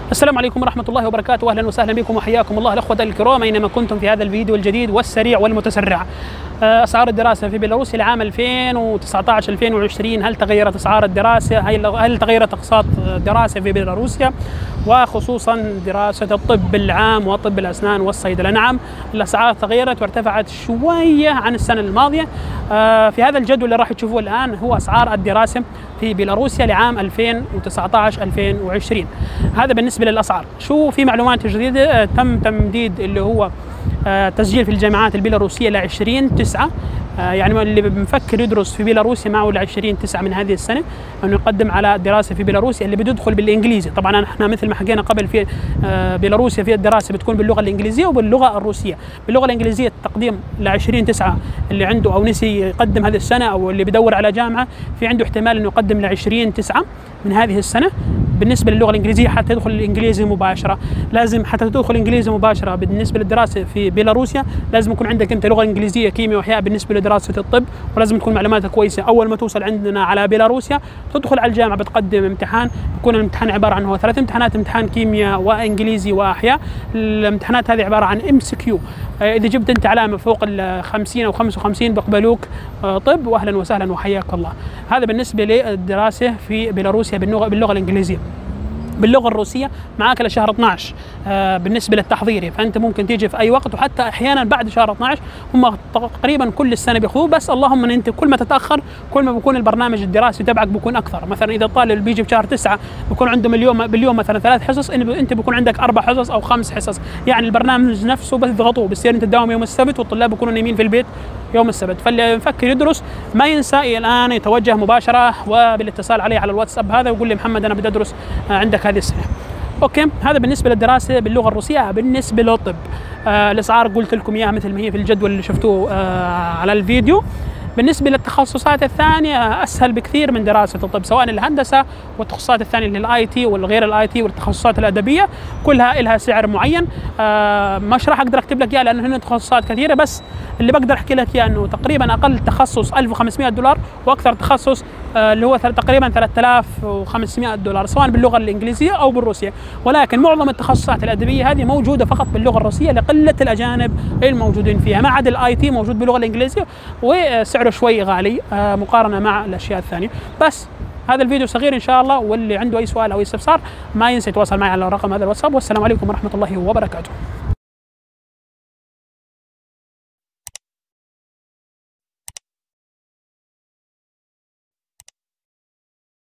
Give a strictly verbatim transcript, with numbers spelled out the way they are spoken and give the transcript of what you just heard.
السلام عليكم ورحمة الله وبركاته، أهلا وسهلا بكم وحياكم الله الأخوة الكرام أينما كنتم في هذا الفيديو الجديد والسريع والمتسرع. أسعار الدراسة في بيلاروسيا لعام ألفين وتسعة عشر ألفين وعشرين، هل تغيرت أسعار الدراسة؟ هل تغيرت أقساط الدراسة في بيلاروسيا؟ وخصوصا دراسة الطب العام وطب الأسنان والصيدلة. نعم، الأسعار تغيرت وارتفعت شوية عن السنة الماضية. في هذا الجدول اللي راح تشوفوه الآن هو أسعار الدراسة في بيلاروسيا لعام ألفين وتسعة عشر ألفين وعشرين. هذا بالنسبة للأسعار. شو في معلومات جديدة؟ تم تمديد اللي هو تسجيل في الجامعات البيلاروسية ل عشرين تسعة، يعني اللي بمفكر يدرس في بيلاروسيا معه ل عشرين تسعة من هذه السنة انه يقدم على الدراسة في بيلاروسيا. اللي بده يدخل بالانجليزي، طبعا احنا مثل ما حكينا قبل في بيلاروسيا في الدراسة بتكون باللغة الانجليزية وباللغة الروسية. باللغة الانجليزية التقديم ل عشرين تسعة اللي عنده او نسي يقدم هذه السنة او اللي بدور على جامعة في عنده احتمال انه يقدم ل عشرين تسعة من هذه السنة. بالنسبة للغة الإنجليزية حتى تدخل الإنجليزي مباشرة لازم حتى تدخل إنجليزي مباشرة بالنسبة للدراسة في بيلاروسيا لازم يكون عندك أنت لغة إنجليزية كيمياء وأحياء بالنسبة لدراسة الطب، ولازم تكون معلوماتك كويسة. أول ما توصل عندنا على بيلاروسيا تدخل على الجامعة بتقدم امتحان، بيكون الامتحان عبارة عن هو ثلاث امتحانات، امتحان كيمياء وإنجليزي وأحياء. الامتحانات هذه عبارة عن ام سي كيو، إذا جبت أنت علامة فوق ال خمسين أو خمسة وخمسين بقبلوك طب، وأهلا وسهلا وحياك الله. هذا بالنسبة للدراسة في بيلاروسيا باللغة باللغة الإنجليزية. باللغة الروسية معاك لشهر اثني عشر آه بالنسبة للتحضيري، فأنت ممكن تيجي في أي وقت، وحتى أحيانا بعد شهر اثني عشر هم تقريبا كل السنة بياخذوه، بس اللهم أن أنت كل ما تتأخر كل ما بيكون البرنامج الدراسي تبعك بيكون أكثر. مثلا إذا الطالب بيجي بشهر تسعة بيكون عنده باليوم باليوم مثلا ثلاث حصص، أنت بيكون عندك أربع حصص أو خمس حصص، يعني البرنامج نفسه بس يضغطوه بصير أنت تداوم يوم السبت والطلاب بيكونوا نايمين في البيت يوم السبت. فاللي يفكر يدرس ما ينسى الآن يتوجه مباشرة وبالاتصال علي على الواتساب هذا ويقول لي محمد أنا بدي أدرس عندك هذه السنة. اوكي، هذا بالنسبه للدراسه باللغه الروسيه. بالنسبه للطب آه الاسعار قلت لكم اياها مثل ما هي في الجدول اللي شفتوه آه على الفيديو. بالنسبه للتخصصات الثانيه اسهل بكثير من دراسه الطب، سواء الهندسه والتخصصات الثانيه اللي الاي تي والغير الاي تي والتخصصات الادبيه كلها لها سعر معين. آه مش راح اقدر اكتب لك اياه لانه هنا تخصصات كثيره، بس اللي بقدر احكي لك اياه انه تقريبا اقل تخصص ألف وخمسمائة دولار واكثر تخصص آه اللي هو تقريبا ثلاثة آلاف وخمسمائة دولار سواء باللغه الانجليزيه او بالروسيه. ولكن معظم التخصصات الادبيه هذه موجوده فقط باللغه الروسيه لقله الاجانب الموجودين فيها، ما عدا الاي تي موجود باللغه الانجليزيه وسعره شوي غالي آه مقارنه مع الاشياء الثانيه. بس هذا الفيديو صغير ان شاء الله، واللي عنده اي سؤال او استفسار ما ينسى يتواصل معي على رقم هذا الواتساب. والسلام عليكم ورحمه الله وبركاته.